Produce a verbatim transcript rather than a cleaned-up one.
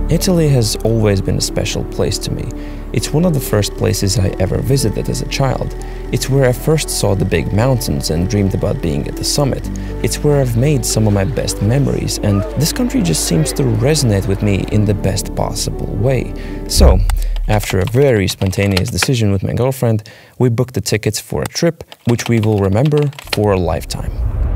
Italy has always been a special place to me. It's one of the first places I ever visited as a child. It's where I first saw the big mountains and dreamed about being at the summit. It's where I've made some of my best memories, and this country just seems to resonate with me in the best possible way. So, after a very spontaneous decision with my girlfriend, we booked the tickets for a trip which we will remember for a lifetime.